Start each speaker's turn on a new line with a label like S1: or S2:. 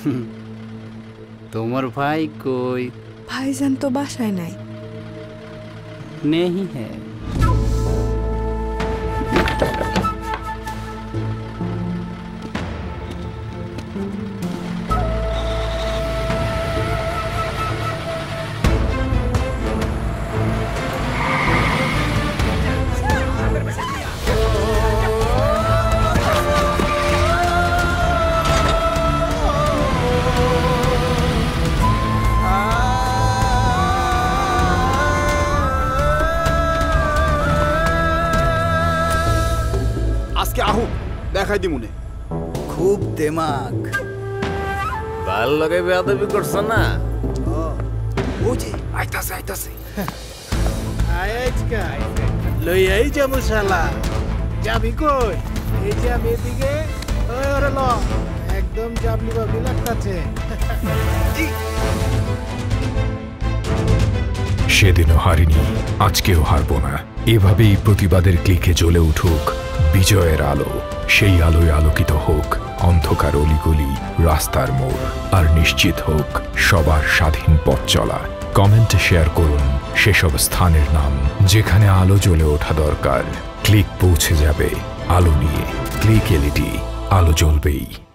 S1: তোমার ভাই কই?
S2: ভাইজান তো বাসায় নাই।
S1: नहीं है।
S3: দেখাই দিমুনে
S4: খুব দেমাগ
S5: ভাল লাগে বেয়াদবি করছ না
S4: বুঝি আইতাছে
S6: আজকা লই আই যাবো শালা যাবি কই এই যে আমি এদিকে ওই ওরে ল একদম জাবলি বাবলি লাগতাছে
S7: সেদিনও হারিনি আজকেও হারবো না এভাবেই প্রতিবাদের ক্লিকে জ্বলে উঠুক বিজয়ের আলো সেই আলোয় আলোকিত হোক অন্ধকার অলিগলি রাস্তার মোড় আর নিশ্চিত হোক সবার স্বাধীন পথ চলা কমেন্টে শেয়ার করুন সেসব স্থানের নাম যেখানে আলো জ্বলে ওঠা দরকার ক্লিক পৌঁছে যাবে আলো নিয়ে ক্লিক এলইডি আলো জ্বলবেই।